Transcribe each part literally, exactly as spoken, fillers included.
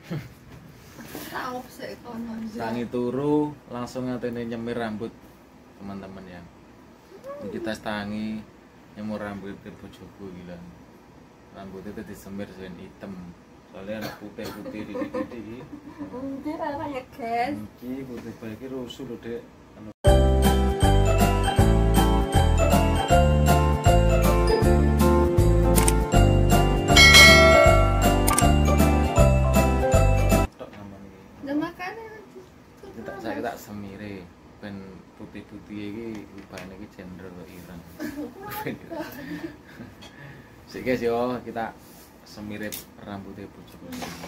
Tahu sih kono. Tangi turu langsung ngatene nyemir rambut teman-teman ya. Ini kita tangi nyemur rambut ke bojoku gila. Rambutnya itu disemir dengan hitam. Soalnya ada putih-putih di titik. Ini rara ya guys. Ini putih baik rusuh loh dek. Saya tak semire ben putih-putih iki rupane iki gender kok ireng. Sik guys yo kita semire rambutnya bojoku.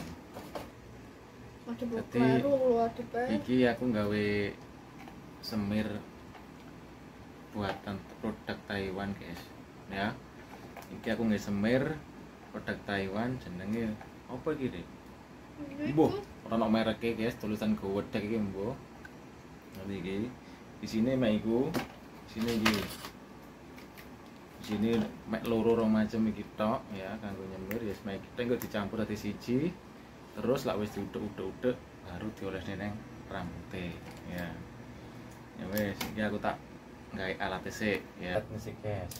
Jadi iki aku nggawe semir buatan produk Taiwan guys ya. Iki aku nggawe semir produk Taiwan jenenge apa iki Dek? Mbuh, ora ono mereke guys, tulisan gowedek iki mbuh. Nanti iki di sini mek iku, sini iki. Di sini mek loro rong macam iki tok ya kanggo nyemir ya mek kita engko dicampur dadi siji. Terus lak wis diudek-udek baru diolesne nang rambute ya. Ya wis, iki aku tak gawe alat sik ya. Alat sik guys.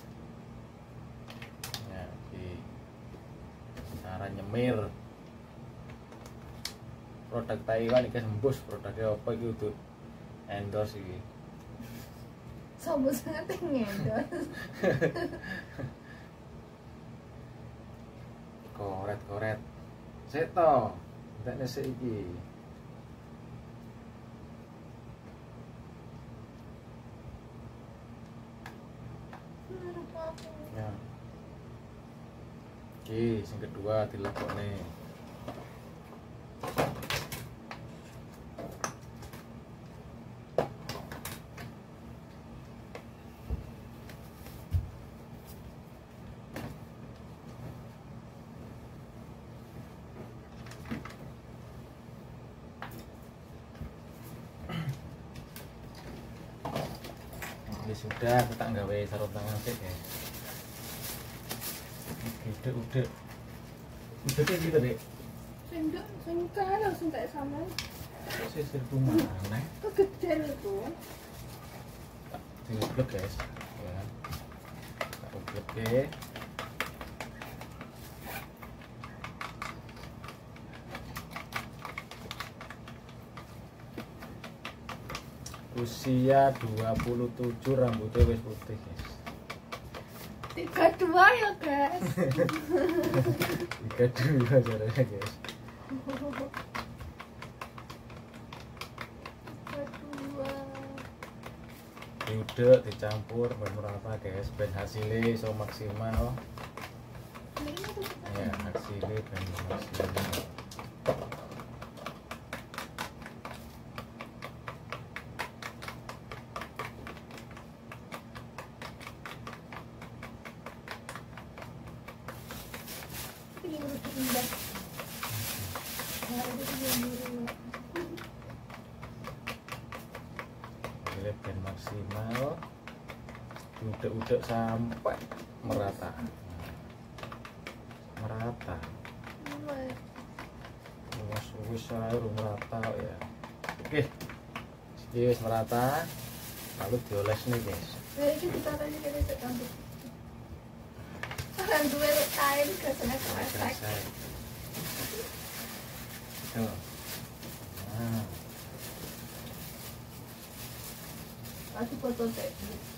Ya, iki cara nyemir produk Taiwan iki sembus produknya apa iki untuk endorse iki. Sombong sangat endorse. Koret-koret. Sik to. Entekne sik iki. Ya. Oke, sing kedua dilebokne. Ya sudah, kita nggawe sarung tangan sih ya. Udah, udah. Udah kayak gitu deh. Sendok, sengkar langsung kayak sama. Sisir mana? Kegedean itu. Diublek guys. Ya. Tak ublek ya. Usia dua puluh tujuh rambutnya wis putih guys. tiga puluh dua ya guys. tiga puluh dua caranya guys. tiga puluh dua. Diudek dicampur merata guys ben hasilnya so maksimal. Ya hasilnya ben maksimal. Ben maksimal udek-udek sampai merata merata wis ae merata ya. Oke wis merata lalu dioles nih guys. Nah ini kita tadi kita rambut kan dua kain ke sana selesai. Tuh. Nah. Aku foto saya.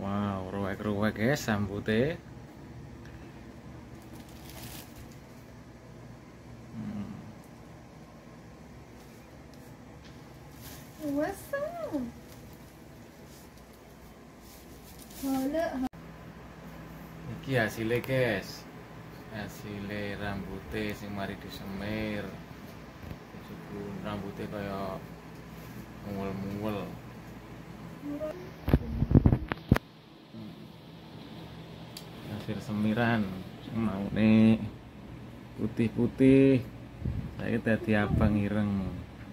Wow, ruwek-ruwek guys rambutnya. Hmm. What's up? Boleh. Iki hasilnya guys. Hasilnya rambutnya sing mari disemir. Cukup rambutnya kayak muwel-muwel. Hasil semiran sing mau nih putih-putih saya tadi abang ireng.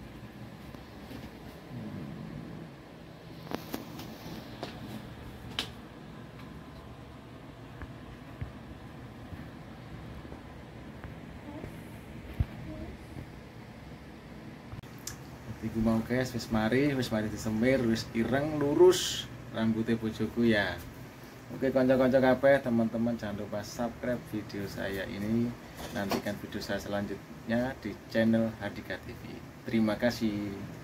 Iku mau guys wis mari wis mari disemir wis ireng lurus rambutnya bojoku ya. Oke kanca-kanca kabeh, teman-teman jangan lupa subscribe video saya ini. Nantikan video saya selanjutnya di channel Hadika T V. Terima kasih.